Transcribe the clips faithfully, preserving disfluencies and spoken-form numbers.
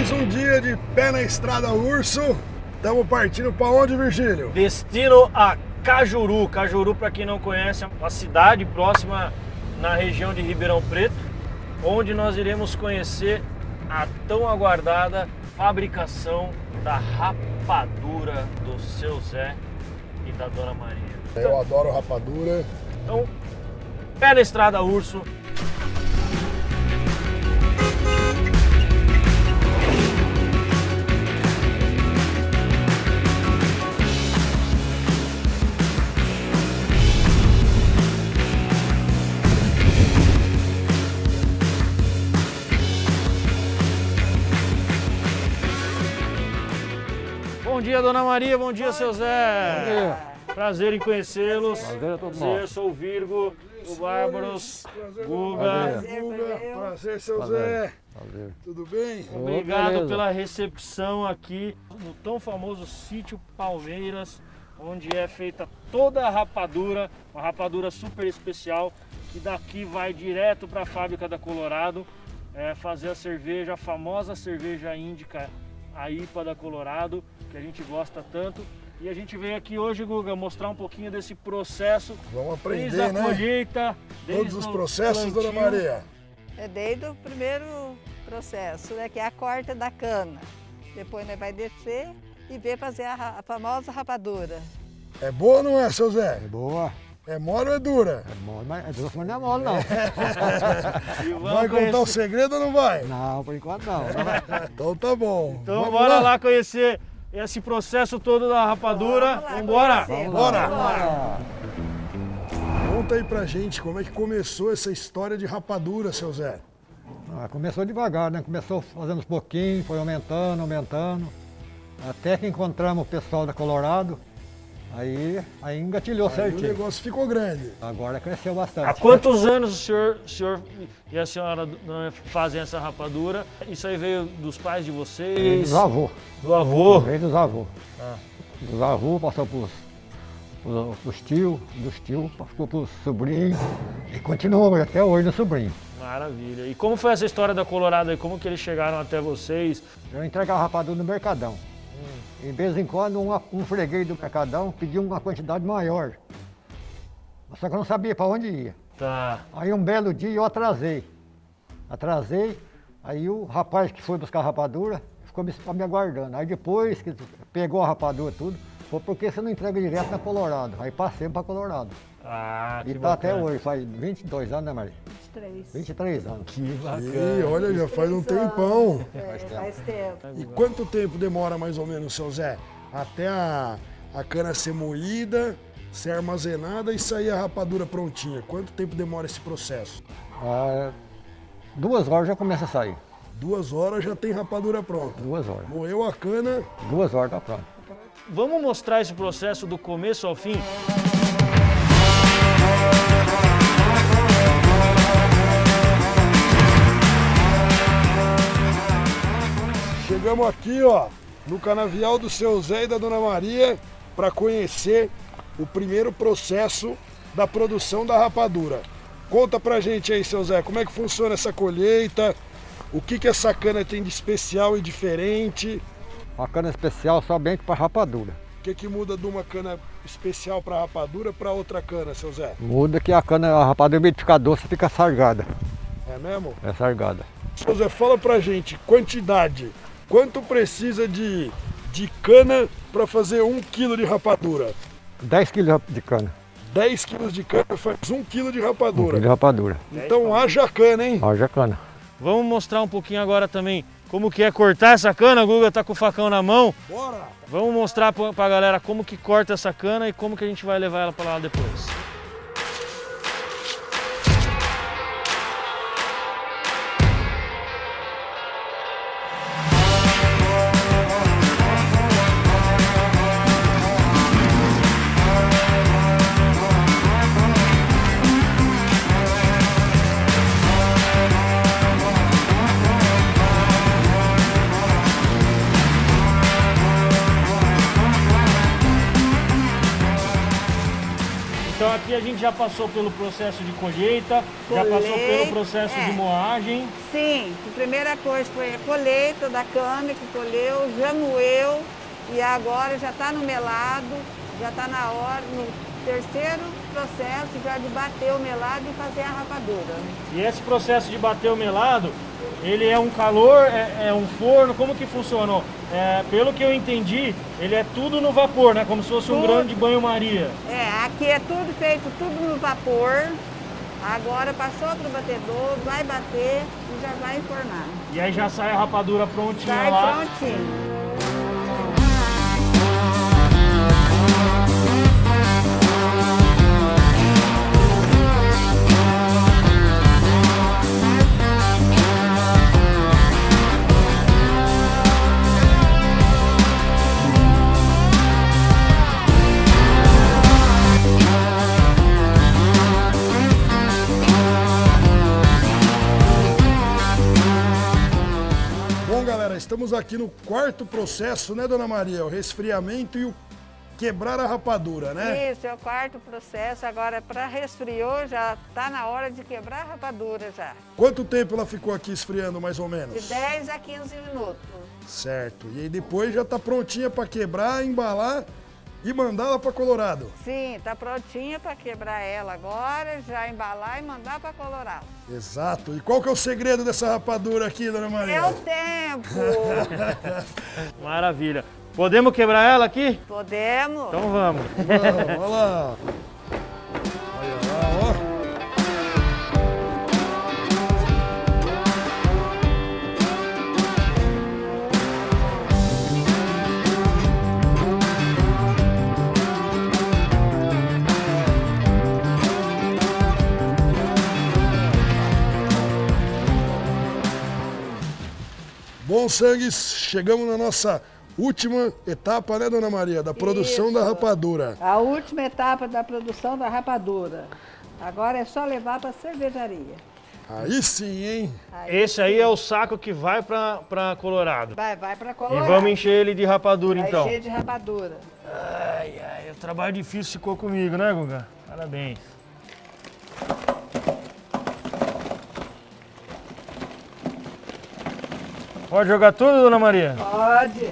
Mais um dia de pé na estrada Urso. Estamos partindo para onde, Virgílio? Destino a Cajuru. Cajuru, para quem não conhece, é uma cidade próxima na região de Ribeirão Preto, onde nós iremos conhecer a tão aguardada fabricação da rapadura do seu Zé e da Dona Maria. Eu adoro rapadura. Então, pé na estrada Urso. Bom dia, Dona Maria. Bom dia, seu Zé. Bom dia. Prazer em conhecê-los. Prazer é todo Prazer, nosso. sou o Virgo, o Bárbaros, Guga. Prazer, Guga. Prazer, seu Prazer. Zé. Prazer. Tudo bem? Obrigado beleza. pela recepção aqui no tão famoso sítio Palmeiras, onde é feita toda a rapadura, uma rapadura super especial, que daqui vai direto para a fábrica da Colorado, é, fazer a cerveja, a famosa cerveja índica, a I P A da Colorado, que a gente gosta tanto. E a gente veio aqui hoje, Guga, mostrar um pouquinho desse processo. Vamos aprender, desde a né? colheita, desde Todos os o processos, plantio. Dona Maria. É desde o primeiro processo, né, que é a corta da cana. Depois nós vai descer e ver fazer a, ra- a famosa rapadura. É boa ou não é, seu Zé? É boa. É mole ou é dura? É mole, mas é doce, mas não é mole, não. E vamos Vai contar o conhecer- segredo ou não vai? Não, por enquanto não. Então tá bom. Então Vamos bora lá conhecer esse processo todo da rapadura. Vamos lá Vambora! conhecer. Bora. Bora. Conta aí pra gente como é que começou essa história de rapadura, seu Zé. Ah, começou devagar, né? Começou fazendo uns pouquinhos, foi aumentando, aumentando. Até que encontramos o pessoal da Colorado. Aí, aí engatilhou Aí o certinho. negócio ficou grande. Agora cresceu bastante. Há quantos anos o senhor, o senhor e a senhora né, fazem essa rapadura? Isso aí veio dos pais de vocês? Dos avôs. Do avô? Veio dos avôs. Ah. Dos avôs, passou pros, pros, pros tios, dos tios, passou pros sobrinhos. E continua até hoje no sobrinho. Maravilha. E como foi essa história da Colorado aí? Como que eles chegaram até vocês? Eu entregava rapadura no Mercadão. E de vez em quando um, um freguês do Mercadão pediu uma quantidade maior. Só que eu não sabia para onde ia. Tá. Aí um belo dia eu atrasei. Atrasei, aí o rapaz que foi buscar a rapadura ficou me, me aguardando. Aí depois que pegou a rapadura tudo, falou, por que você não entrega direto na Colorado? Aí passei para Colorado. Ah, que E tá até bacana. hoje, faz vinte e dois anos, né, Maria? vinte e três. vinte e três anos. Que Ih, bacana. olha, já faz um Três anos. tempão. É, Faz tempo. faz tempo. E quanto tempo demora mais ou menos, seu Zé? Até a, a cana ser moída, ser armazenada e sair a rapadura prontinha. Quanto tempo demora esse processo? Ah, duas horas já começa a sair. Duas horas já tem rapadura pronta. Duas horas. Moeu a cana, Duas horas tá pronto. Vamos mostrar esse processo do começo ao fim? chegamos aqui, ó, no canavial do seu Zé e da Dona Maria para conhecer o primeiro processo da produção da rapadura. Conta pra gente aí, seu Zé, como é que funciona essa colheita, o que que essa cana tem de especial e diferente, Uma cana especial somente para rapadura. o que que muda de uma cana especial para rapadura para outra cana, seu Zé? Muda que a cana, a rapadura, em vez de ficar doce, fica sargada. É mesmo? É sargada. Seu Zé, fala pra gente, quantidade, quanto precisa de, de cana para fazer um quilo de rapadura? dez quilos de cana. dez quilos de cana faz um quilo de Um rapadura. quilo de rapadura. Então haja cana, hein? Haja cana. Vamos mostrar um pouquinho agora também como que é cortar essa cana. O Guga tá com o facão na mão. Bora! Vamos mostrar pra, pra galera como que corta essa cana e como que a gente vai levar ela pra lá depois. Então a gente já passou pelo processo de colheita, Colheita, já passou pelo processo é. de moagem. Sim, a primeira coisa foi a colheita da cana que colheu, já moeu e agora já está no melado, já está na hora, no terceiro processo já de bater o melado e fazer a rapadura. E esse processo de bater o melado, ele é um calor, é, é um forno, como que funciona? É, pelo que eu entendi, ele é tudo no vapor, né? Como se fosse um Tudo. grande banho-maria. É, aqui é tudo feito, tudo no vapor. Agora passou para o batedor, vai bater e já vai enfornar. E aí já sai a rapadura prontinha Sai lá. prontinho. Estamos aqui no quarto processo, né, Dona Maria? O resfriamento e o quebrar a rapadura, né? Isso, é o quarto processo. Agora, para resfriou, já está na hora de quebrar a rapadura já. Quanto tempo ela ficou aqui esfriando, mais ou menos? De dez a quinze minutos. Certo. E aí depois já está prontinha para quebrar, embalar e mandá-la para Colorado. Sim, está prontinha para quebrar ela agora, já embalar e mandar para Colorado. Exato. E qual que é o segredo dessa rapadura aqui, Dona Maria? É o tempo. Maravilha. Podemos quebrar ela aqui? Podemos. Então vamos. Vamos, olha lá. Olha lá, ó. Bom, Sangues, chegamos na nossa última etapa, né, Dona Maria, da produção Isso. da rapadura. A última etapa da produção da rapadura. Agora é só levar para a cervejaria. Aí sim, hein? Aí Esse aí é o saco que vai para para Colorado. vai, vai para E Colorado. vamos encher ele de rapadura, Vai então. encher de rapadura. Ai, ai, o trabalho difícil ficou comigo, né, Guga? Parabéns. Pode jogar tudo, Dona Maria? Pode.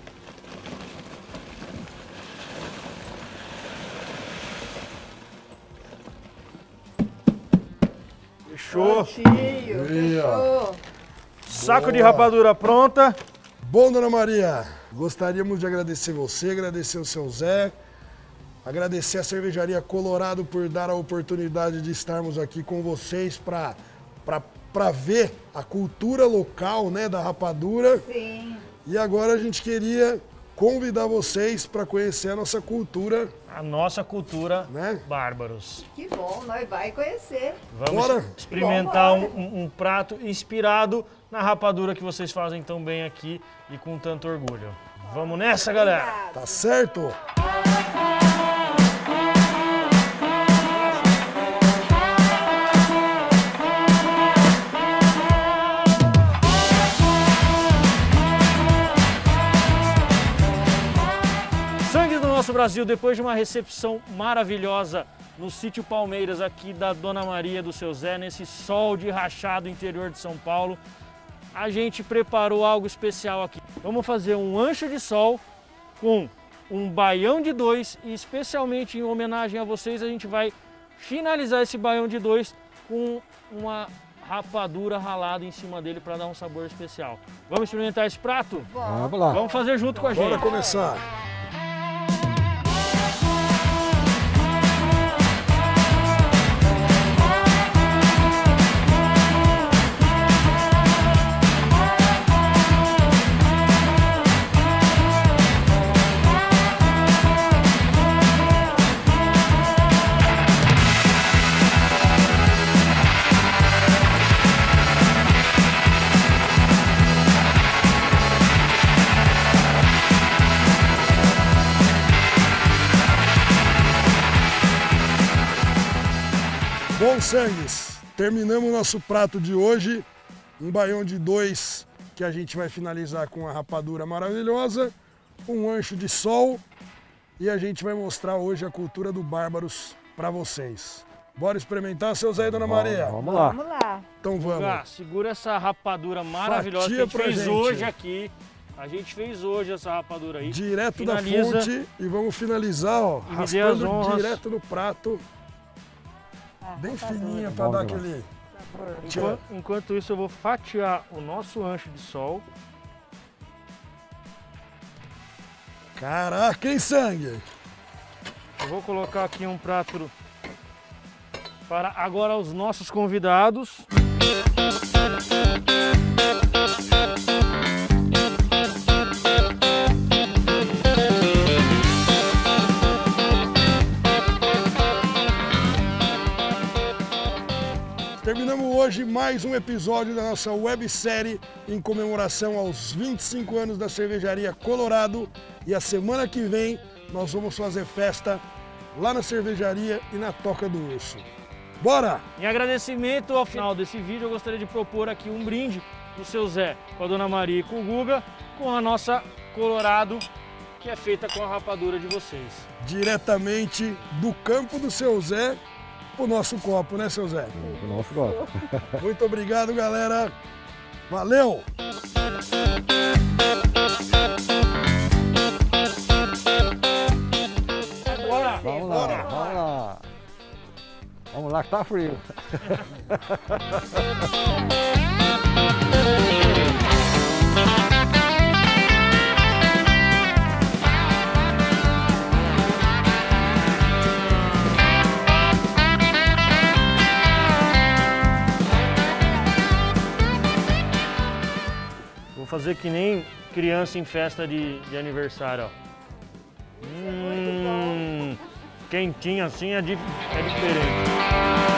Fechou. Prontinho, Aí, ó. fechou. Saco de rapadura pronta. Bom, Dona Maria, gostaríamos de agradecer você, agradecer o seu Zé, agradecer a Cervejaria Colorado por dar a oportunidade de estarmos aqui com vocês para para ver a cultura local, né, da rapadura. Sim. E agora a gente queria convidar vocês para conhecer a nossa cultura, A nossa cultura, né? bárbaros. Que bom, nós vai conhecer. Vamos Bora. experimentar um, Bora. um- um prato inspirado na rapadura que vocês fazem tão bem aqui e com tanto orgulho. Vamos nessa, galera? Obrigada. Tá certo? Sangue do nosso Brasil, depois de uma recepção maravilhosa no sítio Palmeiras aqui da Dona Maria do Seu Zé, nesse sol de rachado interior de São Paulo, a gente preparou algo especial aqui. Vamos fazer um ancho de sol com um baião de dois e especialmente em homenagem a vocês a gente vai finalizar esse baião de dois com uma rapadura ralada em cima dele para dar um sabor especial. Vamos experimentar esse prato? Vamos lá. Vamos fazer junto com a Bora gente. começar. Bom, Sangues, terminamos nosso prato de hoje, um baião de dois que a gente vai finalizar com a rapadura maravilhosa, um ancho de sol e a gente vai mostrar hoje a cultura do Bárbaros para vocês. Bora experimentar, seu Zé e Dona Maria? Vamos lá. Vamos lá. Então vamos. Ah, segura essa rapadura maravilhosa Fatia que a gente pra fez gente. hoje aqui. A gente fez hoje essa rapadura aí. Direto Finaliza. da fonte e vamos finalizar, ó, E me dê as raspando honras. direto no prato, Ah, bem tá fininha para Bom dar demais. aquele... Enquanto, enquanto isso, eu vou fatiar o nosso ancho de sol. Caraca, hein, sangue? Eu vou colocar aqui um prato para agora os nossos convidados. Terminamos hoje mais um episódio da nossa websérie em comemoração aos vinte e cinco anos da Cervejaria Colorado. E a semana que vem nós vamos fazer festa lá na cervejaria e na Toca do Urso. Bora! Em agradecimento ao final desse vídeo, eu gostaria de propor aqui um brinde do seu Zé com a Dona Maria e com o Guga, com a nossa Colorado, que é feita com a rapadura de vocês. Diretamente do campo do seu Zé pro nosso copo, né, seu Zé? O nosso gosto. Muito obrigado, galera. Valeu! Bora! Vamos lá, vamos lá. Vamos lá que tá frio. Vou fazer que nem criança em festa de, de aniversário, ó. Hum, quentinho assim é, dif- é diferente.